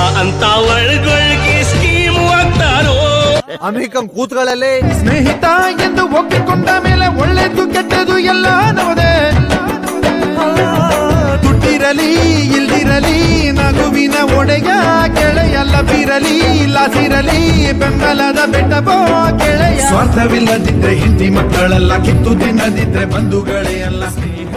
ಅಂತ ಒಳಗೊಳಗೆ scheme ಆಗ್ತಾರೋ. American ಕೂತ್ಗಳಲ್ಲಿ ಸ್ನೇಹಿತ ಎಂದು ಒಪ್ಪಿಕೊಂಡ ಮೇಲೆ ಒಳ್ಳೆದು ಕೆಟ್ಟದು ಎಲ್ಲ ನೋದೆ. ದುಡ್ಡಿರಲಿ ಇಲ್ದಿರಲಿ ನಗುವಿನ ಒಡೆಯ ಗೆಳೆಯಲ್ಲ ಬೀರಲಿ ಲಾಸಿರಲಿ ಬೆಂಬಲದ ಬೆಟ್ಟಬೋ ಗೆಳೆಯ. ಸ್ವಾರ್ಥವಿಲ್ಲದಿದ್ರೆ ಹಿಂದಿ ಮಕ್ಕಳೆಲ್ಲ ಕಿತ್ತು ತಿನ್ನದಿದ್ರೆ ಬಂಧುಗಳೇ ಅಲ್ಲ.